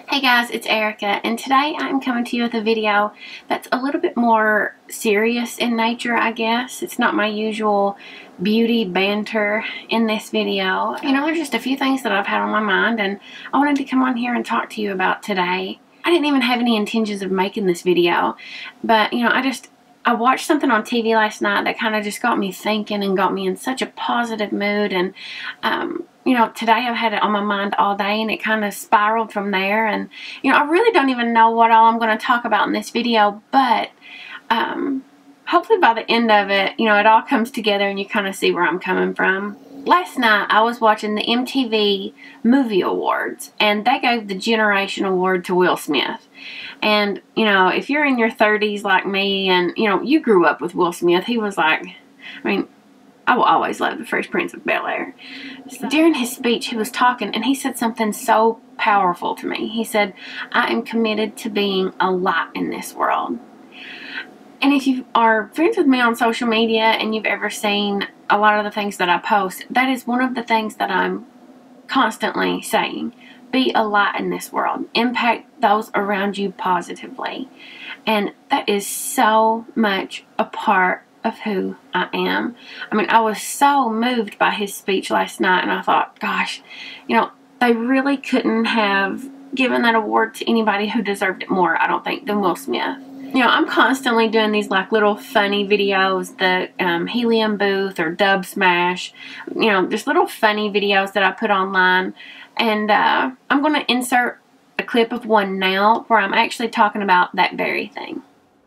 Hey guys, it's Erica, and today I'm coming to you with a video that's a little bit more serious in nature, I guess. It's not my usual beauty banter in this video. You know, there's just a few things that I've had on my mind, and I wanted to come on here and talk to you about today. I didn't even have any intentions of making this video, but, you know, I watched something on TV last night that kind of just got me thinking and got me in such a positive mood, and, you know, today I've had it on my mind all day, and it kind of spiraled from there. And, you know, I really don't even know what all I'm going to talk about in this video, but hopefully by the end of it, you know, it all comes together and you kind of see where I'm coming from. Last night I was watching the MTV Movie Awards, and they gave the Generation Award to Will Smith. And, you know, if you're in your 30s like me and, you know, you grew up with Will Smith, he was like, I mean, I will always love the Fresh Prince of Bel-Air. So, during his speech, he was talking, and he said something so powerful to me. He said, I am committed to being a light in this world. And if you are friends with me on social media and you've ever seen a lot of the things that I post, that is one of the things that I'm constantly saying. Be a light in this world. Impact those around you positively. And that is so much a part of who I am. I mean, I was so moved by his speech last night, and I thought, gosh, you know, they really couldn't have given that award to anybody who deserved it more, I don't think, than Will Smith. You know, I'm constantly doing these like little funny videos, the Helium Booth or Dub Smash, you know, just little funny videos that I put online, and I'm going to insert a clip of one now where I'm actually talking about that very thing.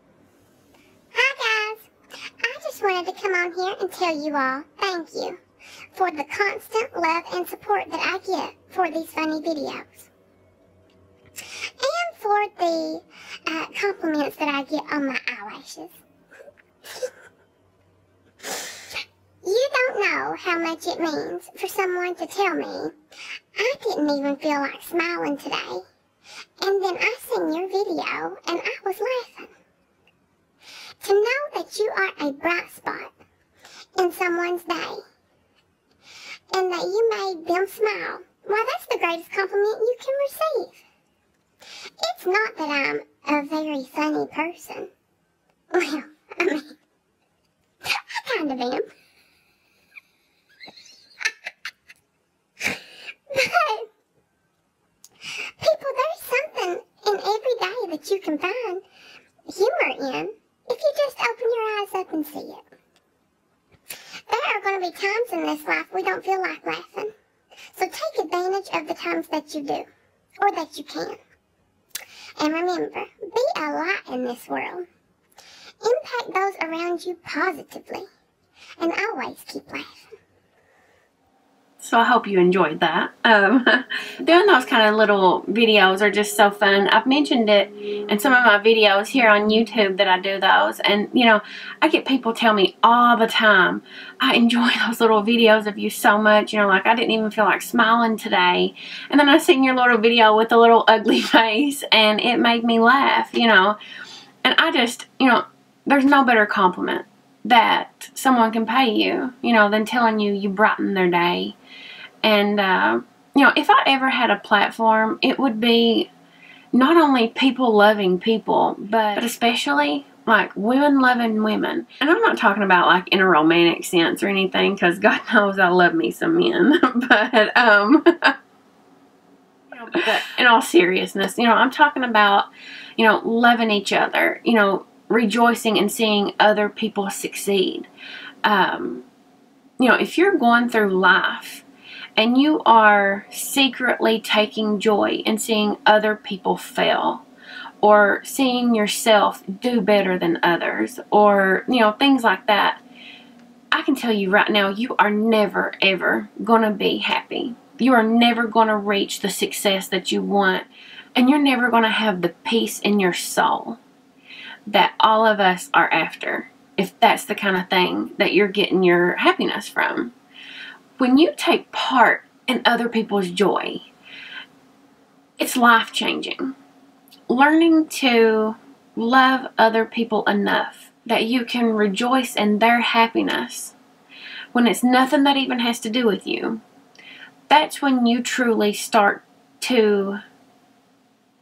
Hi guys, I just wanted to come on here and tell you all thank you for the constant love and support that I get for these funny videos. And for the compliments that I get on my eyelashes. You don't know how much it means for someone to tell me I didn't even feel like smiling today. And then I seen your video and I was laughing. To know that you are a bright spot in someone's day and that you made them smile, well, that's the greatest compliment you can receive. It's not that I'm a very funny person. Well, I mean, I kind of am. But, people, there's something in every day that you can find humor in if you just open your eyes up and see it. There are going to be times in this life we don't feel like laughing. So take advantage of the times that you do, or that you can. And remember, be a light in this world. Impact those around you positively. And always keep laughing. So I hope you enjoyed that. Doing those kind of little videos are just so fun. I've mentioned it in some of my videos here on YouTube that I do those. And, you know, I get people tell me all the time, I enjoy those little videos of you so much. You know, like I didn't even feel like smiling today. And then I seen your little video with a little ugly face and it made me laugh, you know. And I just, you know, there's no better compliment that someone can pay you, you know, than telling you you brighten their day. And, you know, if I ever had a platform, it would be not only people loving people, but especially like women loving women. And I'm not talking about like in a romantic sense or anything, because God knows I love me some men. But, you know, but in all seriousness, you know, I'm talking about, you know, loving each other, you know, rejoicing and seeing other people succeed. You know, if you're going through life and you are secretly taking joy in seeing other people fail, or seeing yourself do better than others, or, you know, things like that, I can tell you right now, you are never, ever going to be happy. You are never going to reach the success that you want, and you're never going to have the peace in your soul that all of us are after, if that's the kind of thing that you're getting your happiness from. When you take part in other people's joy, it's life-changing. Learning to love other people enough that you can rejoice in their happiness when it's nothing that even has to do with you, that's when you truly start to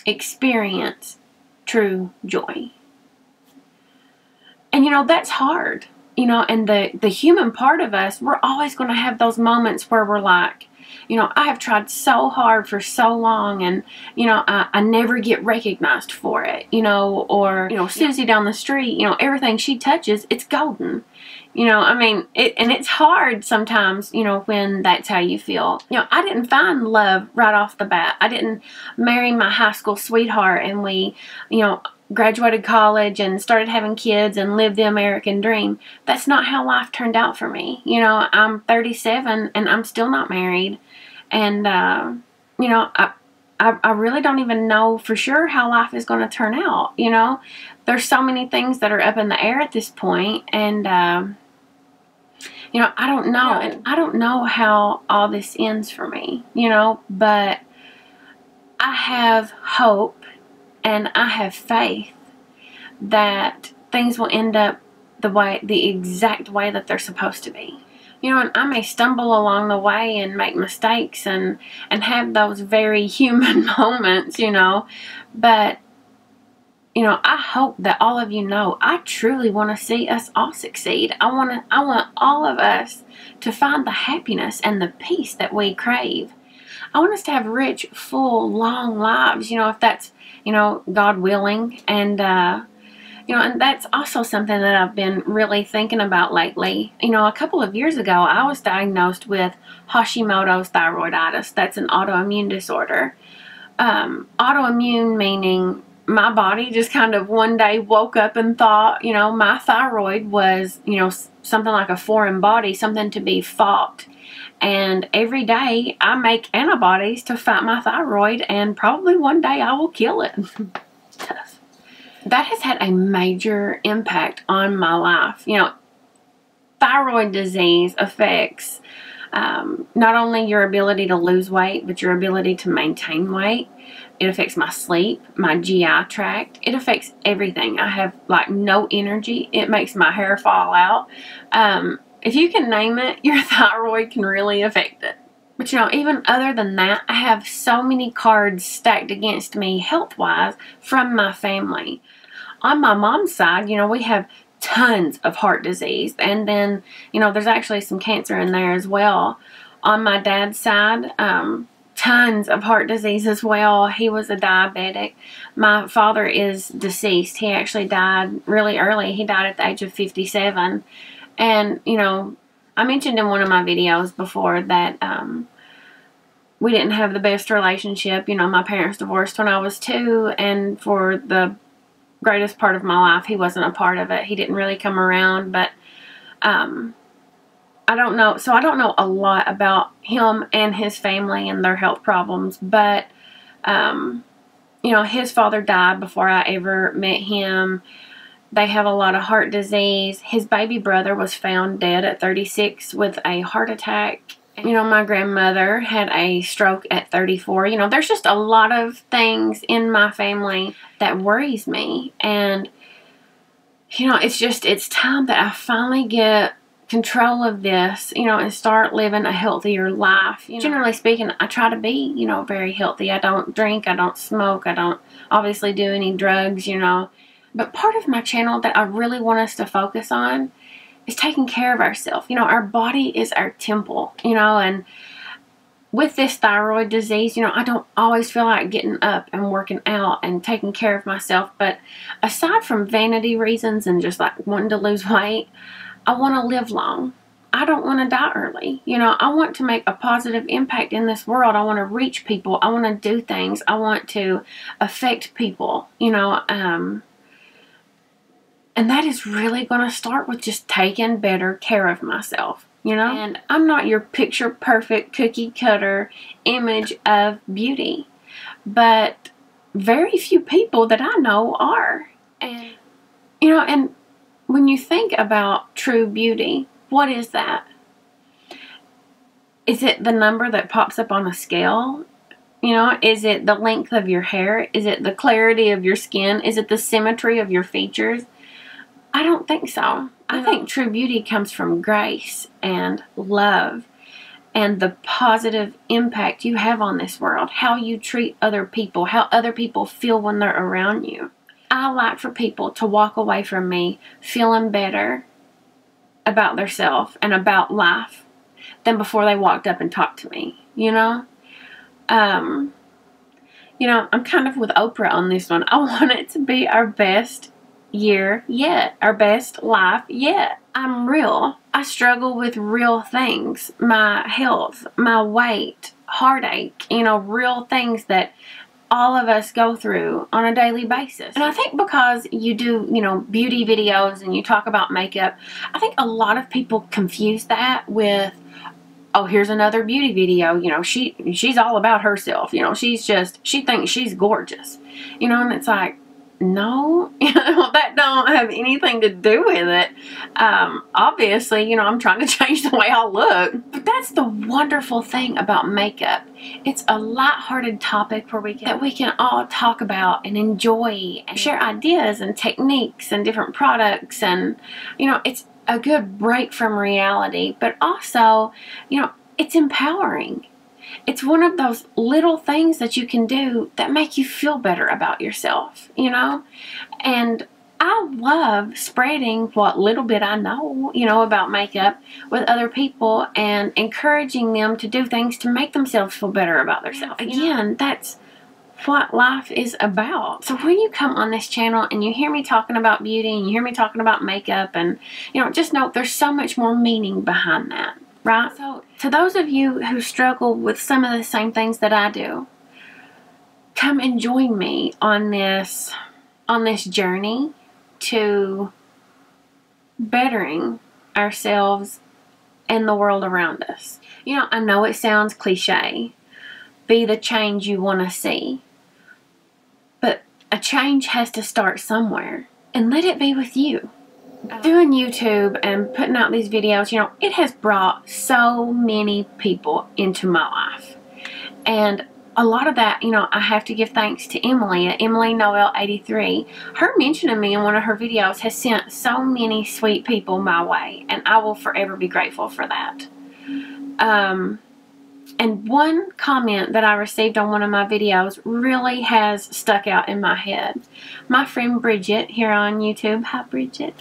experience true joy. And, you know, that's hard. You know, and the human part of us, we're always going to have those moments where we're like, you know, I have tried so hard for so long, and, you know, I never get recognized for it, you know, or, you know, Susie down the street, you know, everything she touches, it's golden. You know, I mean, and it's hard sometimes, you know, when that's how you feel. You know, I didn't find love right off the bat. I didn't marry my high school sweetheart and we, you know, graduated college and started having kids and lived the American dream. That's not how life turned out for me. You know, I'm 37 and I'm still not married. And, you know, I really don't even know for sure how life is going to turn out. You know, there's so many things that are up in the air at this point. And, you know, I don't know. And I don't know how all this ends for me, you know, but I have hope and I have faith that things will end up the exact way that they're supposed to be. You know, and I may stumble along the way and make mistakes and have those very human moments, you know, but, you know, I hope that all of you know I truly want to see us all succeed. I want all of us to find the happiness and the peace that we crave. I want us to have rich, full, long lives, you know, if that's, you know, God willing. And, you know, and that's also something that I've been really thinking about lately. You know, a couple of years ago, I was diagnosed with Hashimoto's thyroiditis. That's an autoimmune disorder. Autoimmune meaning my body just kind of one day woke up and thought, you know, my thyroid was, you know, something like a foreign body, something to be fought. And every day I make antibodies to fight my thyroid, and probably one day I will kill it. Tough. That has had a major impact on my life. You know, thyroid disease affects not only your ability to lose weight, but your ability to maintain weight. It affects my sleep, my GI tract. It affects everything. I have like no energy. It makes my hair fall out. If you can name it, your thyroid can really affect it. But, you know, even other than that, I have so many cards stacked against me health-wise from my family. On my mom's side, you know, we have tons of heart disease. And then, you know, there's actually some cancer in there as well. On my dad's side, tons of heart disease as well. He was a diabetic. My father is deceased. He actually died really early. He died at the age of 57. And, you know, I mentioned in one of my videos before that we didn't have the best relationship. You know, my parents divorced when I was 2, and for the greatest part of my life, he wasn't a part of it. He didn't really come around, but I don't know. So I don't know a lot about him and his family and their health problems, but, you know, his father died before I ever met him. They have a lot of heart disease. His baby brother was found dead at 36 with a heart attack. You know, my grandmother had a stroke at 34. You know, there's just a lot of things in my family that worries me. And, you know, it's time that I finally get control of this, you know, and start living a healthier life. You know, generally speaking, I try to be, you know, very healthy. I don't drink, I don't smoke, I don't obviously do any drugs, you know. But part of my channel that I really want us to focus on is taking care of ourselves. You know, our body is our temple, you know, and with this thyroid disease, you know, I don't always feel like getting up and working out and taking care of myself. But aside from vanity reasons and just like wanting to lose weight, I want to live long. I don't want to die early. You know, I want to make a positive impact in this world. I want to reach people. I want to do things. I want to affect people, you know, and that is really going to start with just taking better care of myself, you know. And I'm not your picture perfect cookie cutter image of beauty, but very few people that I know are. And, you know, and when you think about true beauty, what is that? Is it the number that pops up on a scale? You know, is it the length of your hair? Is it the clarity of your skin? Is it the symmetry of your features? I don't think so. I think true beauty comes from grace and love and the positive impact you have on this world, how you treat other people, how other people feel when they're around you. I like for people to walk away from me feeling better about themselves and about life than before they walked up and talked to me, you know? You know, I'm kind of with Oprah on this one. I want it to be our best year yet, our best life yet. I'm real. I struggle with real things. My health, my weight, heartache, you know, real things that all of us go through on a daily basis. And I think because you do, you know, beauty videos and you talk about makeup, I think a lot of people confuse that with, oh, here's another beauty video, you know, she's all about herself, you know, she thinks she's gorgeous, you know, and it's like, no, you know, that don't have anything to do with it. Obviously, you know, I'm trying to change the way I look. But that's the wonderful thing about makeup. It's a lighthearted topic where we can all talk about and enjoy and share ideas and techniques and different products. And, you know, it's a good break from reality. But also, you know, it's empowering. It's one of those little things that you can do that make you feel better about yourself, you know? And I love spreading what little bit I know, you know, about makeup with other people and encouraging them to do things to make themselves feel better about themselves. Again, that's what life is about. So when you come on this channel and you hear me talking about beauty and you hear me talking about makeup, and, you know, just know there's so much more meaning behind that. Right? So, to those of you who struggle with some of the same things that I do, come and join me on this journey to bettering ourselves and the world around us. You know, I know it sounds cliche, be the change you want to see, but a change has to start somewhere, and let it be with you. Doing YouTube and putting out these videos, you know, it has brought so many people into my life. And a lot of that, you know, I have to give thanks to Emily at Emily Noel 83. Her mentioning me in one of her videos has sent so many sweet people my way, and I will forever be grateful for that. And one comment that I received on one of my videos really has stuck out in my head. My friend Bridget here on YouTube, hi Bridget,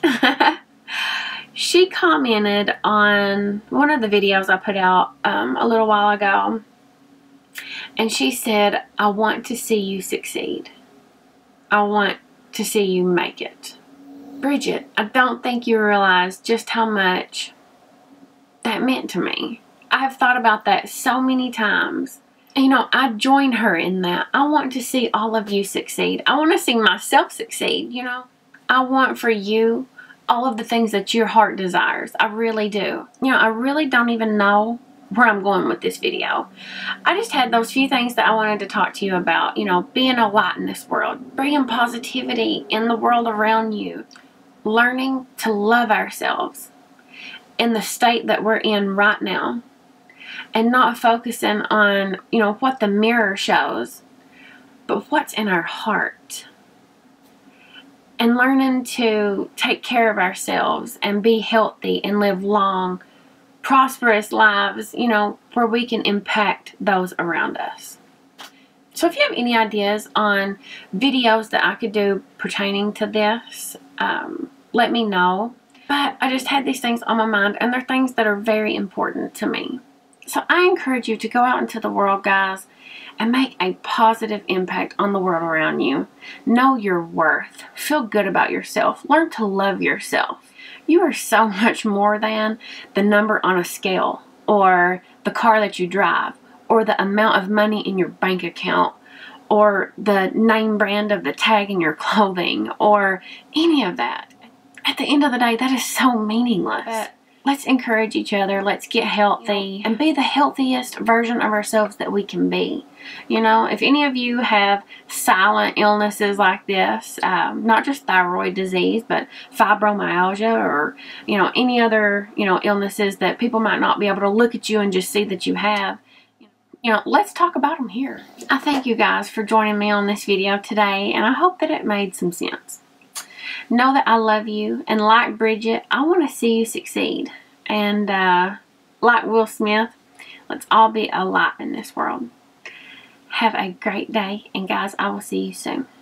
she commented on one of the videos I put out a little while ago, and she said, I want to see you succeed. I want to see you make it. Bridget, I don't think you realize just how much that meant to me. I have thought about that so many times. You know, I join her in that. I want to see all of you succeed. I want to see myself succeed, you know. I want for you all of the things that your heart desires. I really do. You know, I really don't even know where I'm going with this video. I just had those few things that I wanted to talk to you about. You know, being a light in this world. Bringing positivity in the world around you. Learning to love ourselves in the state that we're in right now. And not focusing on, you know, what the mirror shows, but what's in our heart. And learning to take care of ourselves and be healthy and live long, prosperous lives, you know, where we can impact those around us. So if you have any ideas on videos that I could do pertaining to this, let me know. But I just had these things on my mind, and they're things that are very important to me. So I encourage you to go out into the world, guys, and make a positive impact on the world around you. Know your worth. Feel good about yourself. Learn to love yourself. You are so much more than the number on a scale, or the car that you drive, or the amount of money in your bank account, or the name brand of the tag in your clothing, or any of that. At the end of the day, that is so meaningless. Let's encourage each other. Let's get healthy and be the healthiest version of ourselves that we can be. You know, if any of you have silent illnesses like this, not just thyroid disease, but fibromyalgia, or, you know, any other, you know, illnesses that people might not be able to look at you and just see that you have, you know, let's talk about them here. I thank you guys for joining me on this video today, and I hope that it made some sense. Know that I love you, and like Bridget, I want to see you succeed. And like Will Smith, Let's all be a light in this world. Have a great day, and guys, I will see you soon.